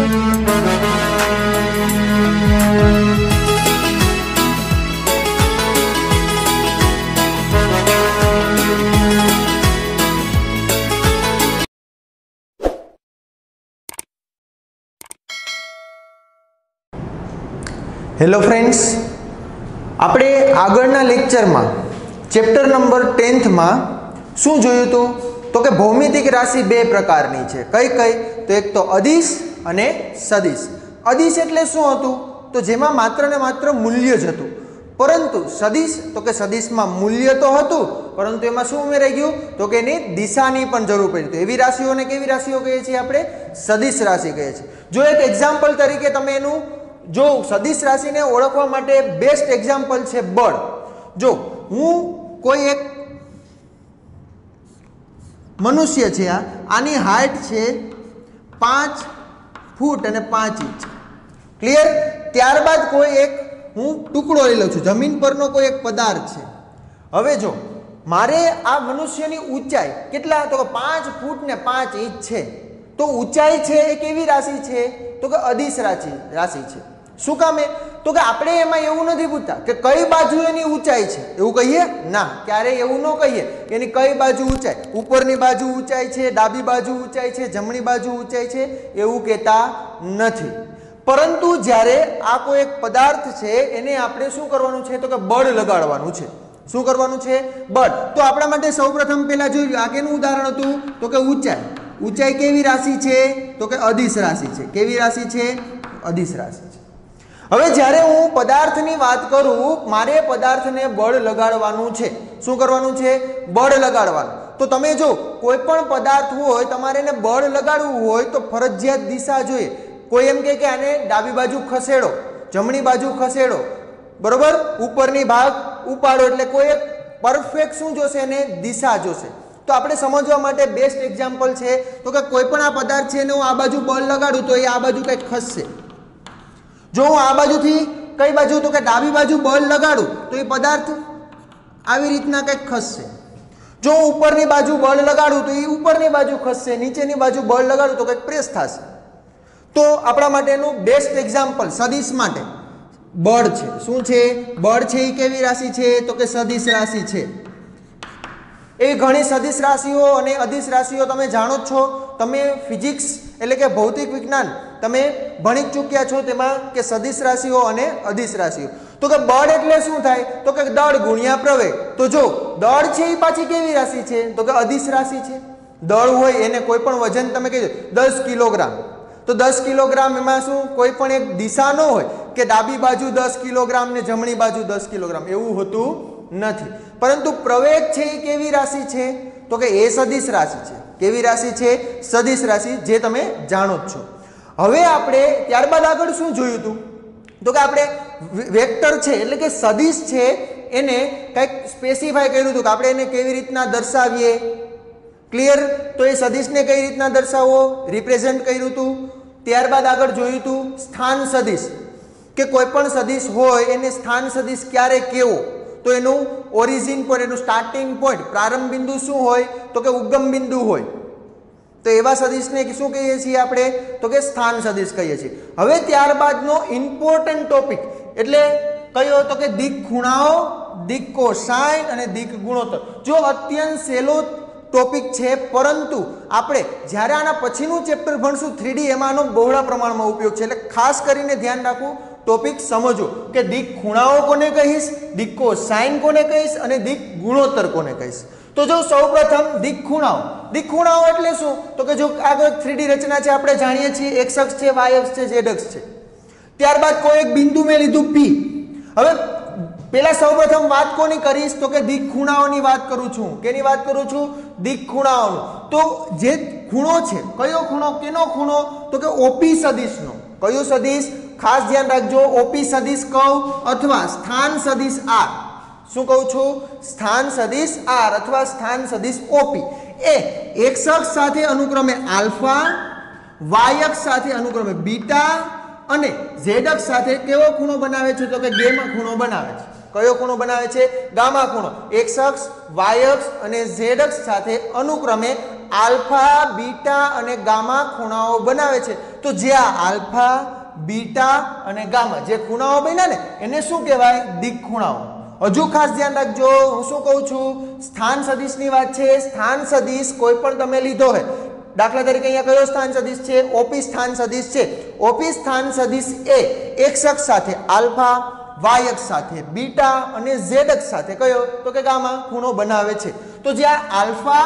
Hello friends, આપણે આગળના લેક્ચરમાં ચેપ્ટર નંબર 10th માં શું જોયું હતું તો કે ભૌમિતિક રાશિ બે પ્રકારની છે. કઈ કઈ? તો એક તો અદિશ અને સદિશ. અદિશ એટલે શું હતું તો જેમાં માત્ર ને માત્ર મૂલ્ય જ હતું, પરંતુ સદિશ તો કે સદિશમાં મૂલ્ય તો હતું પરંતુ એમાં શું ઉમેરાઈ ગયું તો કે એની દિશાની પણ જરૂર પડી. તો એવી રાશિઓને કેવી રાશિઓ કહીએ છીએ આપણે? સદિશ રાશિ કહીએ છીએ. જો એક એક્ઝામ્પલ તરીકે તમે એનું जो सदिश राशि ने ओळखवा माटे बेस्ट एक्जाम्पल छे बळ. जो हूँ कोई एक मनुष्य छे, आनी हाइट छे 5 फूट अने 5 इंच. क्लियर? त्यारबाद कोई एक हूँ टुकड़ो लई लઉં છું, जमीन परनो कोई एक पदार्थ छे. हवे जो मारे आ मनुष्यनी ऊंचाई केटला तो 5 फूट ने 5 इंच छे, तो ऊंचाई छे ए केवी राशि छे तो के अदिश राशि छे. શું કામે? તો કે આપણે એમાં એવું નથી પૂછતા કે કઈ બાજુ એની ઊંચાઈ છે, એવું કહીએ ના, ક્યારે એવું ન કહીએ કે એની કઈ બાજુ ઊંચાઈ, ઉપરની બાજુ ઊંચાઈ છે, ડાબી બાજુ ઊંચાઈ છે, જમણી બાજુ ઊંચાઈ છે, એવું કહેતા નથી. પરંતુ જ્યારે આ કોઈ એક પદાર્થ છે એને આપણે શું કરવાનું છે તો કે બળ લગાડવાનું છે. શું કરવાનું છે? બળ. તો આપણા માટે સૌપ્રથમ પહેલા જોયું આ કેનું ઉદાહરણ હતું તો કે ઊંચાઈ. ઊંચાઈ કેવી રાશિ છે તો કે અદિશ રાશિ છે. કેવી રાશિ છે? અદિશ રાશિ છે. હવે જ્યારે હું પદાર્થની વાત કરું, મારે પદાર્થને બળ લગાડવાનું છે. શું કરવાનું છે? બળ લગાડવાનું. તો તમે જો કોઈ પણ પદાર્થ હોય તમારે એને બળ લગાડવું હોય તો ફરજિયાત દિશા જોઈએ. કોઈ એમ કે આને ડાબી બાજુ ખસેડો, જમણી બાજુ ખસેડો, બરોબર, ઉપરની ભાગ ઉપાડો, એટલે કોઈ એક પરફેક્ટ શું જોશે? એને દિશા જોશે. તો આપણે સમજવા માટે બેસ્ટ એક્ઝામ્પલ છે તો કે કોઈ પણ આ પદાર્થ છે એને હું આ બાજુ બળ લગાડું તો એ આ બાજુ કંઈક ખસશે. જો હું આ બાજુથી કઈ બાજુ તો કે ડાબી બાજુ બળ લગાડું તો એ પદાર્થ આવી રીતના કંઈક ખસશે. જો હું ઉપરની બાજુ બળ લગાડું તો એ ઉપરની બાજુ ખસશે, નીચેની બાજુ બળ લગાડું તો કંઈક પ્રેસ થશે. તો આપણા માટેનું બેસ્ટ એક્ઝામ્પલ સદિશ માટે બળ છે. શું છે? બળ છે. એ કેવી રાશિ છે તો કે સદિશ રાશિ છે. એ ઘણી સદિશ રાશિઓ અને અદિશ રાશિઓ તમે જાણો જ છો. તમે ફિઝિક્સ એટલે કે ભૌતિક વિજ્ઞાન તમે ભણી ચૂક્યા છો તેમાં કે સદિશ રાશિઓ અને અદિશ રાશિઓ. તો કે બળ એટલે શું થાય તો કે દળ ગુણ્યા પ્રવેગ. તો જો દળ છે એ પાછી કેવી રાશિ છે તો કે અદિશ રાશિ છે. દળ હોય એને કોઈ પણ વજન તમે કહી દો 10 કિલોગ્રામ, તો 10 કિલોગ્રામ એમાં શું કોઈ પણ એક દિશા ન હોય કે ડાબી બાજુ 10 કિલોગ્રામ ને જમણી બાજુ 10 કિલોગ્રામ, એવું હોતું નથી. પરંતુ પ્રવેગ છે એ કેવી રાશિ છે તો કે એ સદિશ રાશિ છે. કેવી રાશિ છે? સદિશ રાશિ, જે તમે જાણો જ છો. હવે આપણે ત્યારબાદ આગળ શું જોયું હતું તો કે આપણે વેક્ટર છે એટલે કે સદિશ છે એને કંઈક સ્પેસિફાય કર્યું હતું કે આપણે એને કેવી રીતના દર્શાવીએ. ક્લિયર? તો એ સદિશને કઈ રીતના દર્શાવવો રિપ્રેઝેન્ટ કર્યું હતું. ત્યારબાદ આગળ જોયું હતું સ્થાન સદિશ, કે કોઈ પણ સદિશ હોય એને સ્થાન સદિશ ક્યારે કેવો તો એનું ઓરિજિન પોઈન્ટ, એનું સ્ટાર્ટિંગ પોઈન્ટ, પ્રારંભ બિંદુ શું હોય તો કે ઉગમ બિંદુ હોય. તો એવા સદિશને શું કહીએ છીએ આપણે તો કે સ્થાન સદિશ કહીએ છીએ. હવે ત્યારબાદનો ઇમ્પોર્ટન્ટ ટોપિક એટલે કયો તો કે દિક ખૂણાઓ, દિક કોસાઇન અને દિક ગુણોત્તર. જો અત્યંત સહેલો ટોપિક છે, પરંતુ આપણે જ્યારે આના પછીનું ચેપ્ટર ભણશું 3D એમાંનો બહોળા પ્રમાણમાં ઉપયોગ છે. એટલે ખાસ કરીને ધ્યાન રાખવું, ટોપિક સમજો કે દિક ખૂણાઓ કોને કહીશ, દિક કોસાઇન કોને કહીશ અને દિક ગુણોત્તર કોને કહીશ. તો જો સૌપ્રથમ દિક ખૂણાઓ. દિક ખૂણાઓ એટલે શું તો કે જો આગળ 3D રચના છે આપણે જાણીએ છીએ, x અક્ષ છે, y અક્ષ છે, z અક્ષ છે. ત્યારબાદ કોઈ એક બિંદુ મેં લીધું P. હવે પહેલા સૌપ્રથમ વાત કોની કરીશ તો કે દિક ખૂણાઓની વાત કરું છું. કેની વાત કરું છું? દિક ખૂણાઓનો. તો જે ખૂણો છે, કયો ખૂણો? કેનો ખૂણો તો કે OP સદિશનો. કયો સદિશ? ખાસ ધ્યાન રાખજો, OP સદિશ કહું અથવા સ્થાન સદિશ R. શું કહું છું? સ્થાન સદિશ R અથવા સ્થાન સદિશ OP એ x અક્ષ સાથે અનુક્રમે આલ્ફા, y અક્ષ સાથે અનુક્રમે બીટા અને z અક્ષ સાથે કેવો ખૂણો બનાવે છે તો કે ગામા ખૂણો બનાવે છે. કયો ખૂણો બનાવે છે? ગામા ખૂણો. x અક્ષ, y અક્ષ અને z અક્ષ સાથે અનુક્રમે આલ્ફા બીટા અને ગામા ખૂણાઓ બનાવે છે. તો જ્યાં આલ્ફા બીટા અને ગામા જે ખૂણાઓ બન્યા ને એને શું કહેવાય? દિક ખૂણાઓ. હજુ ખાસ ધ્યાન રાખજો, હું શું કહું છું, સ્થાન સદિશની વાત છે. સ્થાન સદિશ કોઈ પણ તમે લીધો હોય, દાખલા તરીકે અહીંયા કયો સ્થાન સદિશ છે? ઓપી સ્થાન સદિશ છે. ઓપી સ્થાન સદિશ એ એક્સ અક્ષ સાથે આલ્ફા, વાય અક્ષ સાથે બીટા અને ઝેડ અક્ષ સાથે કયો? તો કે ગામા ખૂણો બનાવે છે. તો જ્યાં આલ્ફા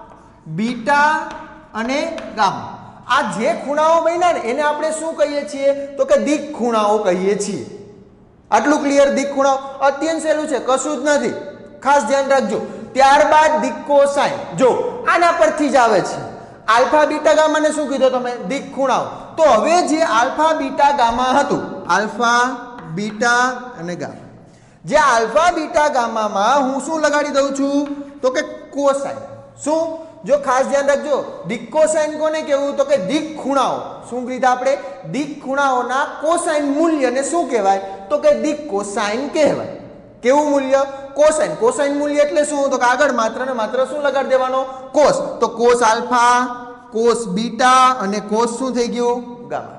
બીટા અને ગામા આ જે ખૂણાઓ બન્યા ને એને આપણે શું કહીએ છીએ? તો કે દિક ખૂણાઓ કહીએ છીએ. આટલું ક્લિયર? દિક ખૂણાઓ અત્યંત સહેલું છે, કશું જ નથી, ખાસ ધ્યાન રાખજો. ત્યારબાદ દિક કોસાઇન, જો આના પરથી જ આવે છે. આલ્ફા બીટા ગામાને શું કીધું તમે? દિક ખૂણાઓ. તો હવે જે આલ્ફા બીટા ગામા હતું, આલ્ફા બીટા અને ગામા, જે આલ્ફા બીટા ગામામાં હું શું લગાડી દઉં છું? તો કે કોસાઇન. શું? જો ખાસ ધ્યાન રાખજો, દિક કોસાઇન કોને કહેવું? તો કે દિક ખૂણાઓ. શું કીધા આપણે? દિક ખૂણાઓના કોસાઇન મૂલ્યને શું કહેવાય? તો કે દિક કોસાઇન કહેવાય. કેવું મૂલ્ય? કોસાઇન. કોસાઇન મૂલ્ય એટલે શું? તો કે આગળ માત્ર ને માત્ર શું લગાડી દેવાનો? કોસ. તો કોસ આલ્ફા, કોસ બીટા અને કોસ શું થઈ ગયું? ગામા.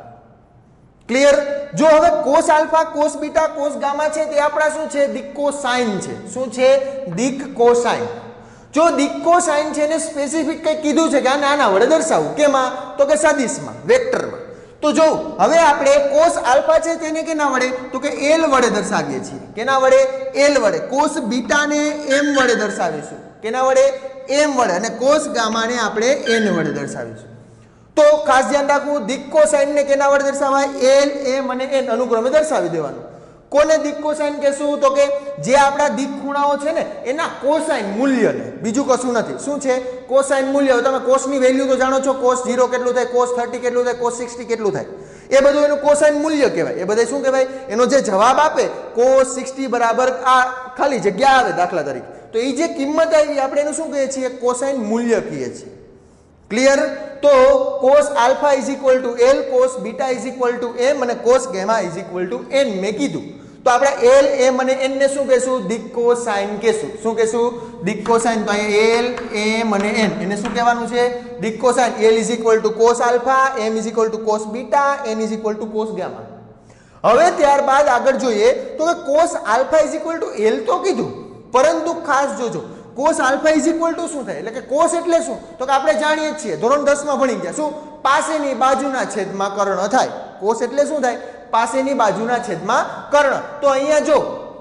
ક્લિયર? જો હવે cos alpha, cos beta, cos gamma છે તે આપણા શું છે? દિક કોસાઇન છે. શું છે? દિક કોસાઇન. જો દિક કોસાઇન છે ને સ્પેસિફિક કંઈ કીધું છે કે આને આના વડે દર્શાવવું. કેમાં? તો કે સદિશમાં, વેક્ટરમાં. તો જો હવે આપણે કોસ આલ્ફા છે તેને કેના વડે? તો કે એલ વડે દર્શાવીએ છીએ. કેના વડે? એલ વડે. કોસ બીટાને એમ વડે દર્શાવીશું. કેના વડે? એમ વડે. અને કોસ ગામાને આપણે એન વડે દર્શાવીશું. તો ખાસ ધ્યાન રાખવું, દિક કોસાઇનને કેના વડે દર્શાવાય? એલ, એમ અને એન અનુક્રમે દર્શાવી દેવાનું. કોને દિક કોસાઇન કહેશું? તો કે જે આપણા દિક ખૂણાઓ છે ને એના કોસાઇન મૂલ્યને, બીજું કશું નથી. શું છે? કોસાઇન મૂલ્ય. તમે કોસની વેલ્યુ તો જાણો છો, કોસ 0 કેટલું થાય, કોસ 30 કેટલું થાય, કોસ 60 કેટલું થાય, એ બધું એનું કોસાઇન મૂલ્ય કહેવાય. એ બધા શું કહેવાય? એનો જે જવાબ આપે કોસ 60 બરાબર આ ખાલી જગ્યા આવે દાખલા તરીકે, તો એ જે કિંમત આવી આપણે એનું શું કહીએ છીએ? કોસાઇન મૂલ્ય કહીએ છીએ. ક્લિયર? તો cos alpha is equal to l, cos beta is equal to m અને cos gamma is equal to n મેં કીધું. તો આપણે એલ, એમ અને એન ને શું કહેશું? દિક કોસાઇન કહેશું. શું કહેશું? દિક કોસાઇન. તો અહીંયા એલ, એમ અને એન એને શું કહેવાનું છે? દિક cosine. L is equal to cos alpha, m is equal to cos beta, n is equal to cos gamma. હવે ત્યારબાદ આગળ જોઈએ તો કે cos alpha is equal to l તો કીધું, પરંતુ ખાસ જોજો cos alpha is equal to શું થાય? એટલે કે કોસ એટલે શું? તો કે આપણે જાણીએ જ છીએ, ધોરણ 10 માં ભણી ગયા. શું? પાસેની બાજુના છેદમાં કર્ણ થાય. કોસ એટલે શું થાય? પાસેની બાજુના છેદમાં કર્ણ. તો અહીંયા જો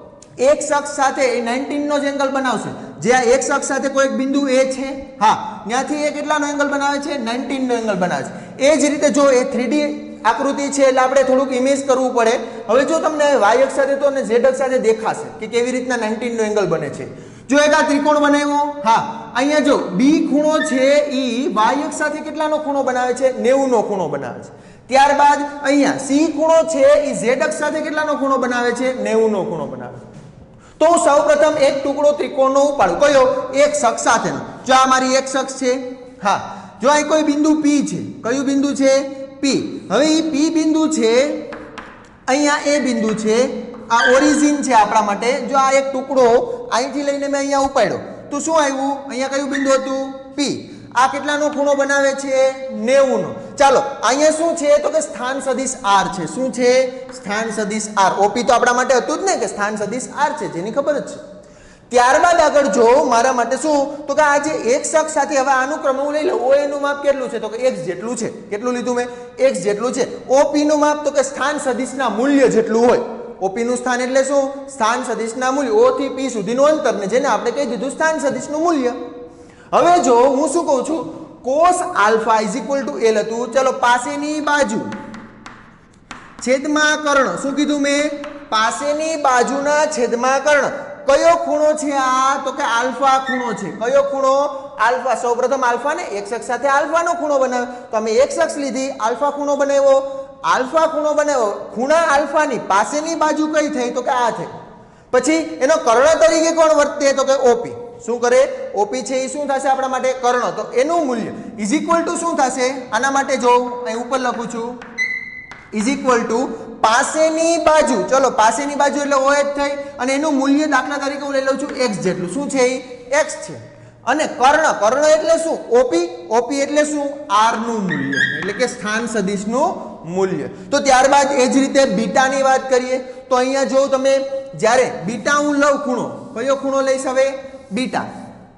એક અક્ષ સાથે એ 19 નો જ એંગલ બનાવશે. જે આ એક અક્ષ સાથે કોઈ એક બિંદુ એ છે, હા, ત્યાંથી એ કેટલાનો એંગલ બનાવે છે? 19 નો એંગલ બનાવે છે. એ જ રીતે જો એ 3D આકૃતિ છે એટલે આપણે થોડુંક ઇમેજ કરવું પડે. હવે જો તમને y અક્ષ સાથે તો અને z અક્ષ સાથે દેખાશે કે કેવી રીતના 19 નો એંગલ બને છે. જો એક આ ત્રિકોણ બનાવ્યો, હા, અહીંયા જો બી ખૂણો છે ઈ y અક્ષ સાથે કેટલાનો ખૂણો બનાવે છે? 90 નો ખૂણો બનાવે છે. ત્યારબાદ અહીંયા સી ખૂણો છે ઈ z અક્ષ સાથે કેટલાનો ખૂણો બનાવે છે? 90 નો ખૂણો બનાવે છે. તો હું સૌપ્રથમ એક ટુકડો ત્રિકોણનો ઉપાડું. કયો? એક અક્ષ સાથેનો. જો આ મારી એક અક્ષ છે, હા, જો અહીં કોઈ બિંદુ P છે. કયું બિંદુ છે? P. હવે ઈ P બિંદુ છે, અહીંયા એ બિંદુ છે, આ ઓરિજિન છે આપણા માટે. જો આ એક ટુકડો અહીંથી લઈને મેં અહીંયા ઉપાડ્યો તો શું આવ્યું? અહીંયા કયું બિંદુ હતું? P. આ કેટલાનો ખૂણો બનાવે છે? 90 નો. ચાલો અહીંયા શું છે? તો કે સ્થાન સદિશ R છે. શું છે? સ્થાન સદિશ R. OP તો આપણા માટે હતું જ ને કે સ્થાન સદિશ R છે, જેની ખબર જ છે. ત્યારબાદ આગળ જો મારા માટે શું? તો કે આ જે એક અક્ષ સાથે હવે આનું ક્રમ હું લઈ લઉં. OA નું માપ કેટલું છે? તો કે x જેટલું છે. કેટલું લીધું મેં? x જેટલું છે. OP નું માપ તો કે સ્થાન સદિશના મૂલ્ય જેટલું હોય. OP નું સ્થાન એટલે શું? સ્થાન સદિશના મૂલ્ય. O થી P સુધીનું અંતર ને જેને આપણે કહી દીધું સ્થાન સદિશનું મૂલ્ય. હવે જો હું શું કહું છું? Cos alpha is equal to l હતું. ચલો પાસેની બાજુ છેદમાં કર્ણ. શું કીધું મેં? પાસેની બાજુના છેદમાં કર્ણ. કયો ખૂણો છે આ? તો કે આલ્ફા ખૂણો છે. કયો ખૂણો? આલ્ફા. સૌપ્રથમ આલ્ફા ને એક અક્ષ સાથે આલ્ફાનો ખૂણો બનાવ્યો. તો અમે એક અક્ષ લીધી, આલ્ફા ખૂણો બનાવ્યો. આલ્ફા ખૂણો બનાવ્યો. ખૂણા આલ્ફાની પાસેની બાજુ કઈ થઈ? તો કે આ થઈ. પછી એનો કર્ણ તરીકે કોણ વર્તે? તો કે OP. શું કરે? OP છે એ શું થશે આપણા માટે? કર્ણ. તો એનું મૂલ્ય ઇઝ ઇક્વલ ટુ શું થશે? આના માટે જો અહીં ઉપર લખું છું, ઇઝ ઇક્વલ ટુ પાસેની બાજુ. ચલો પાસેની બાજુ એટલે OH થઈ અને એનું મૂલ્ય દાખલા તરીકે હું લઈ લઉં છું x જેટલું. શું છે? એ x છે. અને કર્ણ, કર્ણ એટલે શું? ઓપી, ઓપી એટલે શું? આર નું મૂલ્ય, એટલે કે સ્થાન સદિશનું મૂલ્ય. તો ત્યારબાદ એ જ રીતે બીટાની વાત કરીએ તો અહીંયા જો તમે જ્યારે બીટા હું લઉં ખૂણો, કયો ખૂણો લઈશ હવે? Beta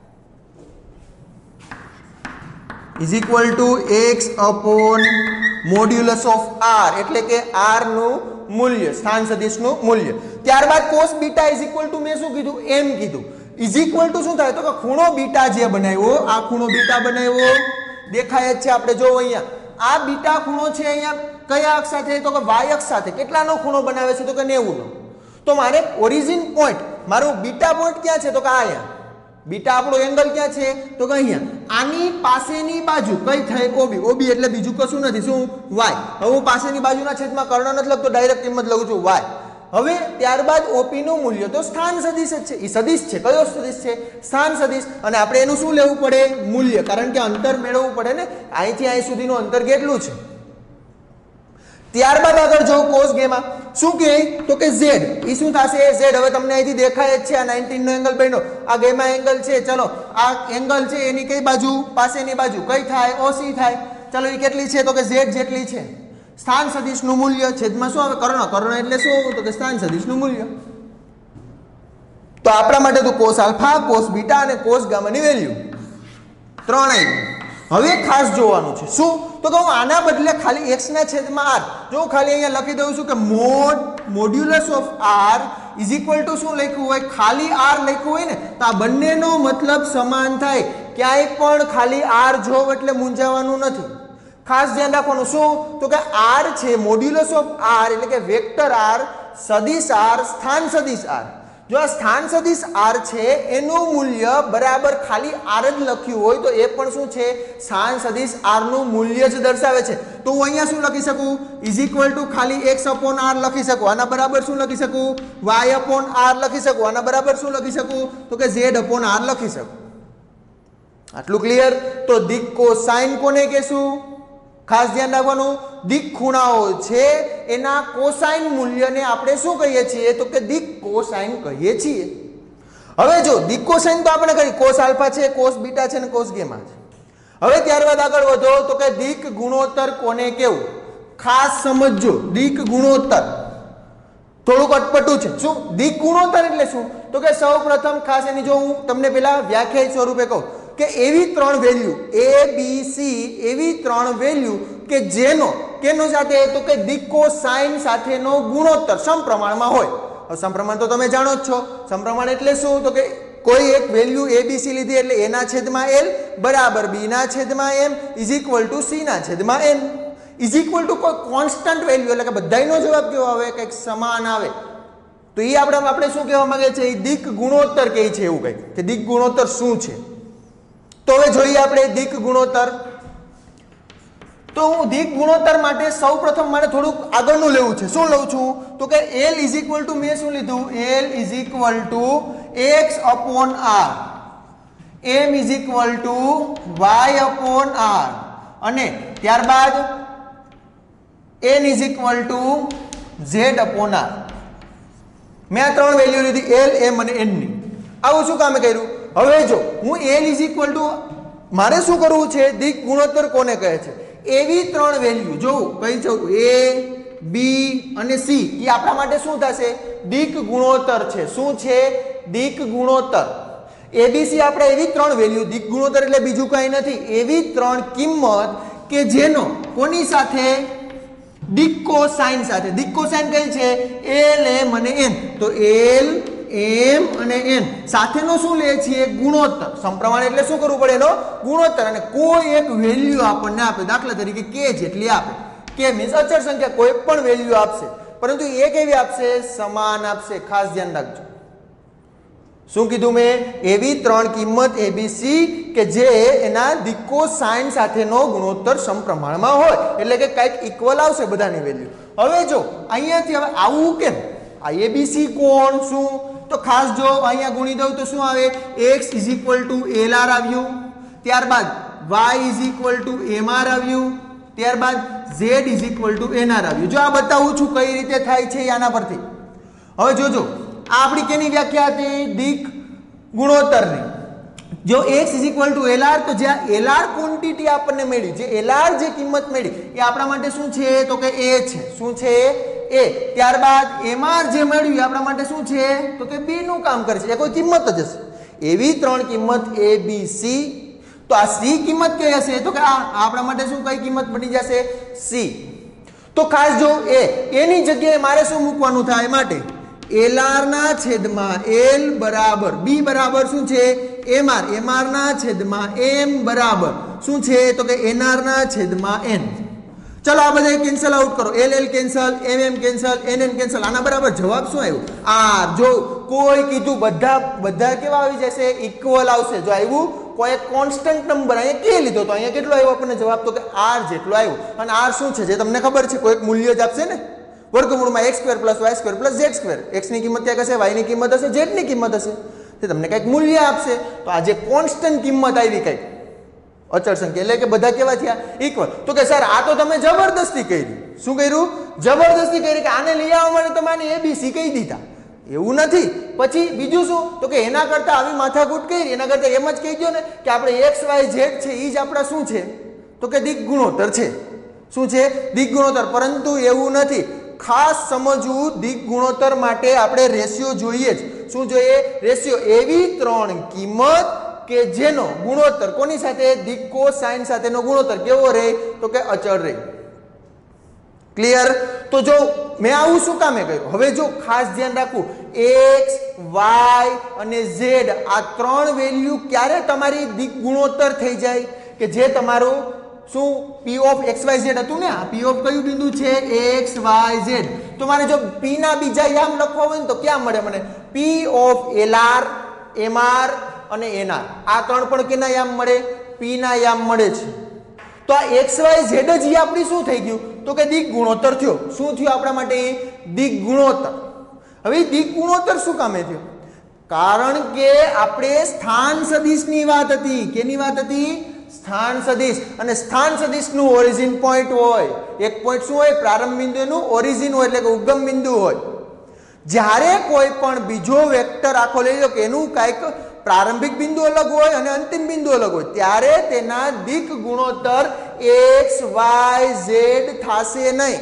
is equal to x upon modulus of r, એટલે કે આર નું મૂલ્ય, સ્થાન સદિશનું મૂલ્ય. ત્યારબાદ cos beta is equal to મેં શું કીધું? એમ કીધું. ઇઝ ઇક્વલ ટુ શું થાય? તો કે ખૂણો બીટા જે બનાવ્યો, આ ખૂણો બીટા બનાવ્યો દેખાય જ છે આપણે જો અહીંયા. આ બીટા ખૂણો છે અહીંયા કયા અક્ષ સાથે? તો કે વાય અક્ષ સાથે. કેટલાનો ખૂણો બનાવે છે? તો કે 90 નો. તો મારે ઓરિજિન પોઈન્ટ, મારું બીટા પોઈન્ટ ક્યાં છે? તો કે અહીંયા. બીટા આપણો એંગલ ક્યાં છે? તો કે અહીંયા. આની પાસેની બાજુ કઈ થાય? ઓબી. ઓબી એટલે બીજું કશું નથી, શું? વાય. હવે હું પાસેની બાજુના છેદમાં કર્ણ નથી લખતો, ડાયરેક્ટ કિંમત લઉં છું વાય. હવે ત્યારબાદ ઓપી નું મૂલ્ય તો સ્થાન સદિશ જ છે. એ સદિશ છે. કયો સદિશ છે? સ્થાન સદિશ. અને આપણે એનું શું લેવું પડે? મૂલ્ય, કારણ કે અંતર મેળવવું પડે ને. અહીંથી અહીં સુધીનું અંતર કેટલું છે? ત્યારબાદ આગળ જો કોસ ગેમા શું કહે? તો કે z. એ શું થશે? z. હવે તમને અહીંથી દેખાય જ છે, આ 19 નો એંગલ બન્યો, આ ગેમા એંગલ છે. ચલો આ એંગલ છે એની કઈ બાજુ? પાસેની બાજુ. કઈ થાય? ઓસી થાય. ચલો એ કેટલી છે? તો કે z જેટલી છે. સ્થાન સદિશનું મૂલ્ય છેદમાં શું આવે? કર્ણ. કર્ણ એટલે શું? તો કે સ્થાન સદિશનું મૂલ્ય. તો આપણા માટે તો કોસ આલ્ફા, કોસ બીટા અને કોસ ગામાની વેલ્યુ ત્રણેય. હવે ખાસ જોવાનું છે શું? તો કે હું આના બદલે ખાલી x ના છેદમાં r, જો હું ખાલી અહીંયા લખી દઉં છું કે modulus of r is equal to શું લખ્યું હોય? ખાલી r લખ્યું હોય ને તો આ બંનેનો મતલબ સમાન થાય. ક્યાંય પણ ખાલી r જોવ એટલે મૂંઝાવાનું નથી. ખાસ ધ્યાન રાખવાનું શું? તો કે r છે મોડ્યુલસ ઓફ r, એટલે કે વેક્ટર r, સદિશ r, સ્થાન સદિશ r. જો આ સ્થાન સદિશ r છે એનું મૂલ્ય બરાબર ખાલી r જ લખ્યું હોય તો એ પણ શું છે? સ્થાન સદિશ r નું મૂલ્ય જ દર્શાવે છે. તો હું અહીંયા શું લખી શકું? ઇઝ ઇક્વલ ટુ ખાલી x અપોન r લખી શકું. આના બરાબર શું લખી શકું? y અપોન r લખી શકું. આના બરાબર શું લખી શકું? તો કે z અપોન r લખી શકું. આટલું ક્લિયર? તો દિક કોસાઇન કોને કહેશું? ખાસ ધ્યાન રાખવાનું, દિક ખૂણાઓ છે એના કોસાઇન મૂલ્યને આપણે શું કહીએ છીએ? તો કે દિક કોસાઇન કહીએ છીએ. હવે જો દિક કોસાઇન તો આપણે કહી કોસ આલ્ફા છે, કોસ બીટા છે અને કોસ ગેમા છે. હવે ત્યારબાદ આગળ વધો તો કે દિક ગુણોત્તર કોને કેવું? ખાસ સમજજો, દિક ગુણોત્તર થોડુંક અટપટું છે. શું દિક ગુણોત્તર એટલે શું? તો કે સૌપ્રથમ ખાસ એની જો હું તમને પેલા વ્યાખ્યાયિત સ્વરૂપે કહું કે એવી ત્રણ વેલ્યુ a b c, એવી ત્રણ વેલ્યુ કે જેનો કેનો સાથે? તો કે દિક કોસાઇન સાથેનો ગુણોત્તર સમપ્રમાણમાં હોય. હવે સમપ્રમાણ તો તમે જાણો જ છો. સમપ્રમાણ એટલે શું? તો કે કોઈ એક વેલ્યુ a b c લીધી એટલે a ના છેદમાં l બરાબર b ના છેદમાં m is equal to c ના છેદમાં n ઇઝ ઇક્વલ ટુ કોઈ કોન્સ્ટન્ટ વેલ્યુ, એટલે કે બધાયનો જવાબ કેવો આવે? કંઈક સમાન આવે. તો એ આપણે શું કહેવા માંગે છે? એ દિક ગુણોત્તર કહે છે. એવું કંઈક કે દિક ગુણોત્તર શું છે? તો હવે જોઈએ આપણે દિક ગુણોત્તર. તો હું દિક ગુણોત્તર માટે સૌપ્રથમ મારે થોડુંક આગળનું લેવું છે. શું લઉં છું? તો કે l ઇઝ ઇક્વલ ટુ મેં શું લીધું? l is equal to x upon r, m is equal to y upon r અને ત્યારબાદ n is equal to z upon r. મેં આ ત્રણ વેલ્યુ લીધી l, m અને n ની. આવું શું કામે કર્યું? હવે જો હું l ઇઝ ઇક્વલ ટુ મારે શું કરવું છે? દિક ગુણોત્તર કોને કહે છે? એવી ત્રણ વેલ્યુ જોઉં કઈ છે? a b અને c. એ આપણા માટે શું થશે? દિક ગુણોત્તર છે. શું છે? દિક ગુણોત્તર. a b c આપણે એવી ત્રણ વેલ્યુ, દિક ગુણોત્તર એટલે બીજું કંઈ નથી, એવી ત્રણ કિંમત કે જેનો કોની સાથે? દિક કોસાઇન સાથે. દિક કોસાઇન કઈ છે? l, m અને n. તો l, m અને n સાથેનો શું લે છીએ? ગુણોત્તર. સમપ્રમાણ એટલે શું કરવું પડે? એનો ગુણોત્તર. અને કોઈ એક વેલ્યુ આપણને આપે, દાખલા તરીકે k જેટલી આપે. k મીન્સ અચળ સંખ્યા, કોઈ પણ વેલ્યુ આપશે, પરંતુ એ કેવી આપશે? સમાન આપશે. ખાસ ધ્યાન રાખજો. શું કીધું મેં? એવી ત્રણ કિંમત a b c કે જે એના દિક કોસાઇન સાથેનો ગુણોત્તર સમપ્રમાણમાં હોય, એટલે કે કંઈક ઇક્વલ આવશે બધાની વેલ્યુ. હવે જો અહીંયાથી હવે આવું કેમ? આ a b c કોણ? શું? તો ખાસ જો અહીંયા ગુણી દઉં તો શું આવે? x is equal to lr આવ્યું, ત્યારબાદ y is equal to mr આવ્યું, ત્યારબાદ z is equal to nr આવ્યું. જો આ બતાવું છું કઈ રીતે થાય છે આના પરથી. હવે જોજો, આ આપણી કેની વ્યાખ્યા હતી? દિક ગુણોત્તરની. જો x = LR, તો જ્યાં LR ક્વોન્ટિટી આપણને મળી, જે LR જે કિંમત મળી એ આપણા માટે શું છે તો કે a છે. શું છે? a. ત્યારબાદ MR જે મળ્યું એ આપણા માટે શું છે તો કે b નું કામ કરે છે, એ કોઈ કિંમત જ હશે. એવી ત્રણ કિંમત a b c. તો આ c કિંમત કઈ હશે તો કે આ આપણા માટે શું કઈ કિંમત બની જશે? c. તો ખાસ જો એની જગ્યાએ મારે શું મૂકવાનું થાય? માટે LR ના છેદમાં L બરાબર b બરાબર શું છે? MR. MR ના છેદમાં M બરાબર શું છે તો કે NR ના છેદમાં N. ચલો આ બધા કેન્સલ આઉટ કરો. LL cancel, MM cancel, NN cancel. આના બરાબર જવાબ શું આવ્યો? R. જો કોઈ કીધું બધા કેવા આવી જશે? ઇક્વલ આવશે. જો આવ્યું કોઈ કોન્સ્ટન્ટ નંબર અહીંયા કે લીધો તો અહીંયા કેટલો આવ્યો આપણને જવાબ તો કે R જેટલો આવ્યો. અને R શું છે? જે તમને ખબર છે કોઈ મૂલ્ય જ આપશે ને, વર્ગમૂળમાં x² + y² + z². x ની કિંમત ક્યાં હશે? y ની કિંમત હશે, z ની કિંમત હશે. તે તમને કંઈક મૂલ્ય આપશે. તો આ જે કોન્સ્ટન્ટ કિંમત આવી કંઈક અચળ સંખ્યા, એટલે કે બધા કેવા થયા? ઇક્વલ. તો કે સર આ તો તમે જબરદસ્તી કરી. શું કર્યું? જબરદસ્તી કરી કે આને લઈ આવવા માટે તમારે ABC કહી દીધા. એવું નથી. પછી બીજું શું તો કે એના કરતા આવી માથાકૂટ કરી, એના કરતા એમ જ કહી દો ને કે આપણે x y z છે એ જ આપણા શું છે તો કે દિક ગુણોત્તર છે. શું છે? દિક ગુણોત્તર. પરંતુ એવું નથી. ખાસ સમજવું, દિક ગુણોત્તર માટે આપણે રેશિયો જોઈએ જ. શું જોઈએ? રેશિયો. એવી ત્રણ કિંમત કે જેનો ગુણોત્તર કોની સાથે? દિક કોસાઇન સાથેનો ગુણોત્તર કેવો રહે તો કે અચળ રહે. ક્લિયર? તો જો મેં આવું શું કામે કર્યું? હવે જો ખાસ ધ્યાન રાખવું, x y અને z આ ત્રણ વેલ્યુ ક્યારે તમારી દિક ગુણોત્તર થઈ જાય કે જે તમારું શું p ઓફ xyz હતું ને, આ p ઓફ કયું બિંદુ છે? xyz. તો મારે જો p ના બીજા યામ લખવા હોય ને તો ક્યાં મળે મને? p ઓફ LR, MR અને NR. આ ત્રણ પણ કેના યામ મળે? p ના યામ મળે છે. તો આ xyz જ આપણી શું થઈ ગયું તો કે દિક ગુણોત્તર થયો. શું થયું આપણા માટે? દિક ગુણોત્તર. હવે દિક ગુણોત્તર શું કામે થયો? કારણ કે આપણે સ્થાન સદિશની વાત હતી. કેની વાત હતી? સ્થાન સદિશ. અને સ્થાન સદિશનું ઓરિજિન પોઈન્ટ હોય. એક પોઈન્ટ શું હોય? પ્રારંભ બિંદુનું ઓરિજિન હોય, એટલે કે ઉગમ બિંદુ હોય. જ્યારે કોઈ પણ બીજો વેક્ટર આખો લઈ લો કે એનું કાંઈક પ્રારંભિક બિંદુ અલગ હોય અને અંતિમ બિંદુ અલગ હોય, ત્યારે તેના દિક ગુણોત્તર x y z થશે નહીં.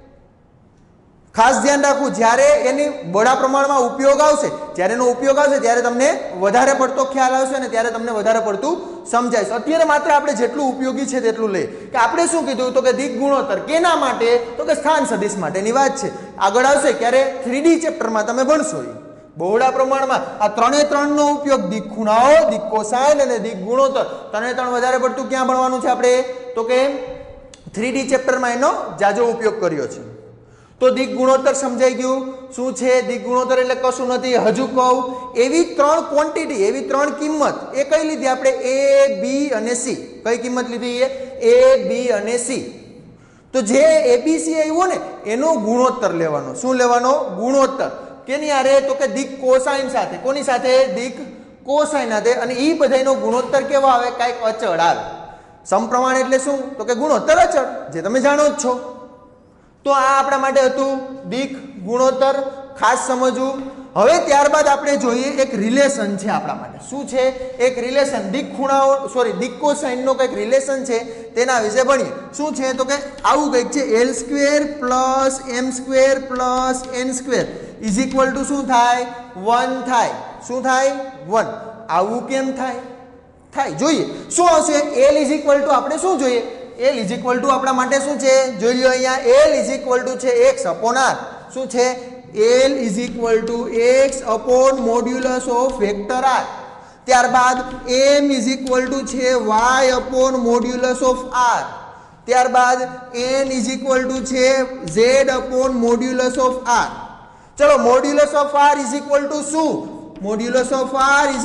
ખાસ ધ્યાન રાખવું, જ્યારે એની બડા પ્રમાણમાં ઉપયોગ આવશે, જ્યારે એનો ઉપયોગ આવશે ત્યારે તમને વધારે પડતો ખ્યાલ આવશે અને ત્યારે તમને વધારે પડતું સમજાય. અત્યારે માત્ર આપણે જેટલું ઉપયોગી છે તેટલું લઈએ કે આપણે શું કીધું તો કે દિક ગુણોત્તર કેના માટે તો કે સ્થાન સદિશ માટેની વાત છે. આગળ આવશે ક્યારે 3D ચેપ્ટરમાં તમે ભણશો. બહોળા પ્રમાણમાં આ ત્રણે ત્રણનો ઉપયોગ દિક ખૂણાઓ, દિક કોસાઇન અને દિક ગુણોત્તર ત્રણે ત્રણ વધારે પડતું ક્યાં ભણવાનું છે આપણે તો કે 3D ચેપ્ટરમાં એનો જાજો ઉપયોગ કર્યો છે. તો દિક ગુણોત્તર સમજાઈ ગયું. શું છે દિક ગુણોત્તર? એટલે કશું નથી. હજુ કહું, એવી ત્રણ ક્વોન્ટિટી, એવી ત્રણ કિંમત એ કઈ લીધી આપણે? a b અને c. કઈ કિંમત લીધી? એ a b અને c. તો જે abc આવ્યો ને એનો ગુણોત્તર લેવાનો. શું લેવાનો? ગુણોત્તર. કેની આરે તો કે દિક કોસાઇન સાથે. કોની સાથે? દિક કોસાઇન સાથે. અને એ બધાનો ગુણોત્તર કેવો આવે? કાંઈક અચળ આવે. સમપ્રમાણ એટલે શું તો કે ગુણોત્તર અચળ, જે તમે જાણો જ છો. તો આ આપણા માટે હતું દિક ગુણોત્તર. ખાસ સમજવું. હવે ત્યારબાદ આપણે જોઈએ એક રિલેશન છે આપણા માટે. શું છે? એક રિલેશન. દિક ખૂણાઓ દિક કોસાઇનનો કંઈક રિલેશન છે, તેના વિશે ભણીએ. શું છે તો કે આવું કંઈક છે, L² + M² + N² = શું થાય? 1 થાય. શું થાય? 1. આવું કેમ થાય? જોઈએ. શું આવશે? L = આપણે શું જોઈએ? L = આપણા માટે શું છે? જોઈ લો અહીંયા. L છે x/r. શું છે? L = x/મોડ્યુલસ ઓફ વેક્ટર r. ત્યારબાદ M છે y/મોડ્યુલસ ઓફ r. ત્યારબાદ N છે z/મોડ્યુલસ ઓફ r. ચલો, મોડ્યુલસ ઓફ r = શું? Modulus of r =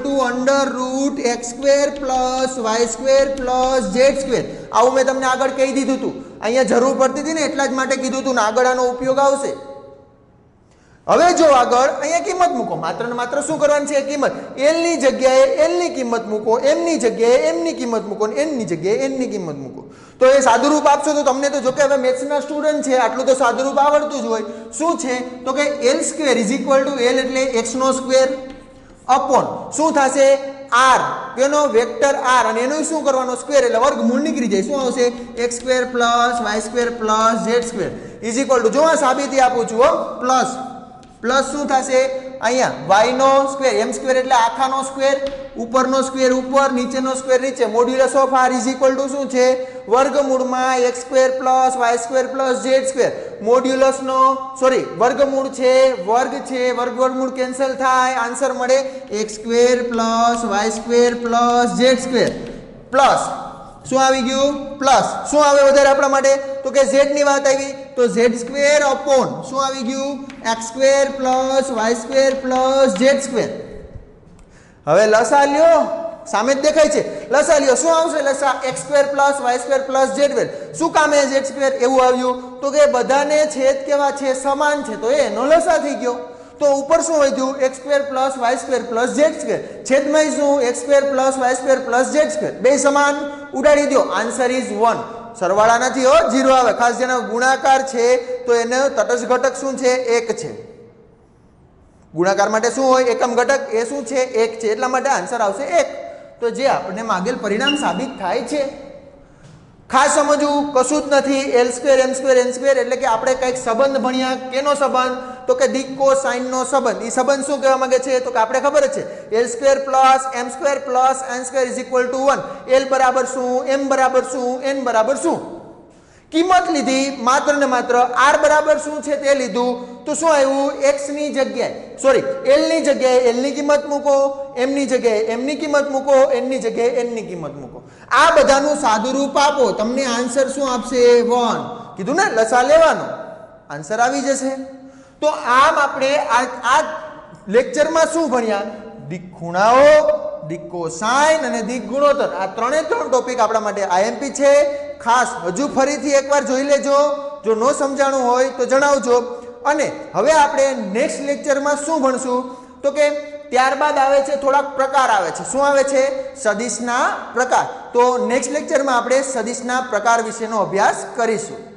√x² + y² + z². આવું મેં તમને આગળ કહી દીધું હતું. અહીંયા જરૂર પડતી હતી ને એટલા જ માટે કીધું હતું ને આગળ આનો ઉપયોગ આવશે. હવે જો આગળ અહીંયા કિંમત મૂકો. માત્ર ને માત્ર શું કરવાની છે? કિંમત. L ની જગ્યાએ L ની કિંમત મૂકો, M ની જગ્યાએ M ની કિંમત મૂકો, N ની જગ્યાએ N ની કિંમત મૂકો. તો એ સાદુરૂપ આપશો તો તમને તો જો કે હવે મેથ્સના સ્ટુડન્ટ છે આટલું તો સાદુરૂપ આવડતું જ હોય. શું છે તો કે L² = L એટલે x² અપોન શું થશે? આર કેનો વેક્ટર આર અને એનું શું કરવાનો સ્ક્વેર એટલે વર્ગમૂળ નીકળી જાય શું આવશે x square plus y square plus z square is equal to જો આ સાબિતી આપું છું હો પ્લસ પ્લસ શું થશે અહીંયા y નો સ્ક્વેર m સ્ક્વેર એટલે આખાનો સ્ક્વેર ઉપરનો સ્ક્વેર ઉપર નીચેનો સ્ક્વેર નીચે modulus of r is equal to શું છે વર્ગમૂળમાં x square plus y square plus z square modulus નો સોરી વર્ગમૂળ છે વર્ગમૂળ કેન્સલ થાય આન્સર મળે x square plus y square plus z square plus શું આવી ગયું પ્લસ શું આવે વધારે આપણા માટે તો કે z ની વાત આવી તો z સ્ક્વેર અપોન શું આવી ગયું x square plus y square plus z square હવે લસા લ્યો સામે જ દેખાય છે લસા લ્યો શું આવશે લસા x square plus y square plus z square શું કામે z સ્ક્વેર એવું આવ્યું તો કે બધાને છેદ કેવા છે સમાન છે તો એનો લસા થઈ ગયો તો ઉપર શું વધ્યું x square plus y square plus z square છેદમાં શું x square plus y square plus z square બે સમાન ઉડાડી દો આન્સર ઇઝ 1 સરવાળા નથી હો 0 આવે ખાસ જેનો ગુણાકાર છે તો એનો તટસ્થ ઘટક શું છે 1 છે ગુણાકાર માટે શું હોય એકમ ઘટક એ શું છે 1 છે એટલા માટે આન્સર આવશે 1 તો જે આપણે માંગેલ પરિણામ સાબિત થાય છે ખાસ સમજવું કશું જ નથી l square m square n square એટલે કે આપણે કંઈક સંબંધ ભણ્યા કેનો સંબંધ તો કે દિક કોસાઇન નો સંબંધ એ સંબંધ શું કહેવા માંગે છે તો કે આપણે ખબર જ છે l square plus m square plus n square is equal to 1 l બરાબર શું m બરાબર શું n બરાબર શું કિંમત લીધી માત્ર ને માત્ર r બરાબર શું છે તે લીધું તો શું આવ્યું x ની જગ્યાએ સોરી l ની જગ્યાએ l ની કિંમત મૂકો m ની જગ્યાએ m ની કિંમત મૂકો n ની જગ્યાએ n ની કિંમત મૂકો આ બધાનું સાદુરૂપ આપો તમને આન્સર શું આપશે 1 કીધું ને લસા લેવાનો આન્સર આવી જશે તો આમ આપણે આ લેક્ચરમાં શું ભણ્યા દિક ખૂણાઓ દિક કોસાઇન અને દિક ગુણોત્તર આ ત્રણે ત્રણ ટોપિક આપણા માટે IMP છે ખાસ હજુ ફરીથી એકવાર જોઈ લેજો જો ન સમજાણું હોય તો જણાવજો અને હવે આપણે નેક્સ્ટ લેક્ચરમાં શું ભણશું તો કે ત્યારબાદ આવે છે થોડાક પ્રકાર આવે છે શું આવે છે સદિશના પ્રકાર તો નેક્સ્ટ લેક્ચરમાં આપણે સદિશના પ્રકાર વિશેનો અભ્યાસ કરીશું